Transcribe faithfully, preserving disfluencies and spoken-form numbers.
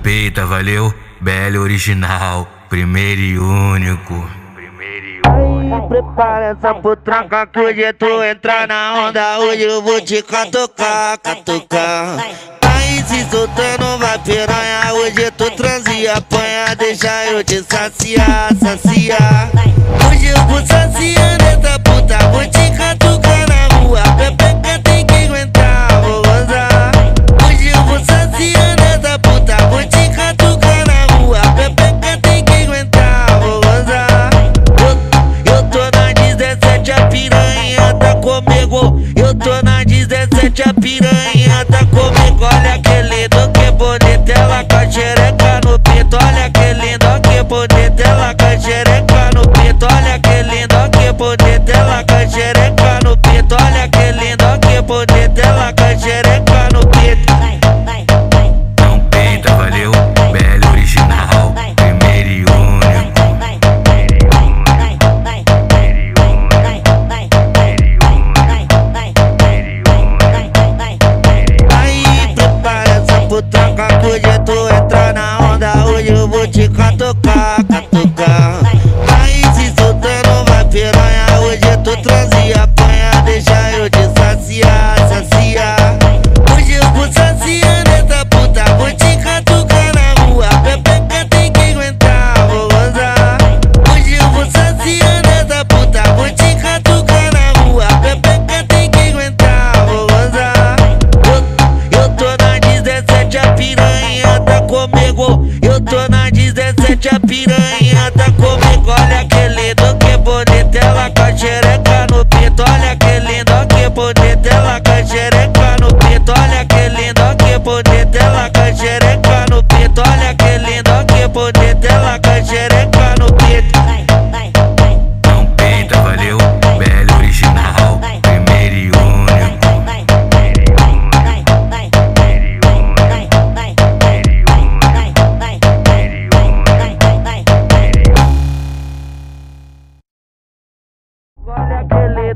peita, valeu, Belle original, primeiro e único. Prepara essa putranca que hoje tu entra na onda. Hoje eu vou te catucar, catucar. Aí se soltando vai piranha. Hoje tu transa e apanha. Deixa eu te saciar, saciar. Hoje eu vou saciando essa puta. Vou te catucar na rua. Pepeca tem que aguentar, vou gozar. Hoje eu vou saciando essa puta. Vou te catucar na rua. Pepeca tem que aguentar, vou gozar. Eu, eu tô na dezessete, a piranha tá comigo. Eu tô na dezessete, a piranha tá comigo. Olha que lindo, que bonito, ela com a xereca no peito. Olha que lindo, que bonito, ela com a xereca no peito. Olha que lindo, que bonito, ela com a xereca no peito. Olha que lindo, que bonito, ela com a xereca no peito. Não peita, valeu, Belle original, primeiro e único. Aí prepara essa putranca que hoje tu entra na onda. Hoje eu vou te catucar, catucar. Aí se soltando vai piranha. Hoje tu transa e apanha. Deixa eu te saciar, saciar. Hoje eu vou saciando essa puta. Vou te catucar na rua. Pepeca tem que aguentar, vou gozar. Hoje eu vou saciando essa puta. Vou te catucar na rua. Pepeca tem que aguentar, vou gozar. Eu, eu tô na dezessete, a piranha tá comigo. Eu tô na dezessete, a piranha tá comigo. Olha que lindo, que bonito, ela com a xereca no peito. Olha que lindo, que bonito, ela com a xereca no peito. Olha que lindo, que bonito, ela com a xereca no peito. Olha que lindo, que bonito, ela com a xereca no peito. Não peita, valeu, Belle original, primeiro e único. Olha que lindo.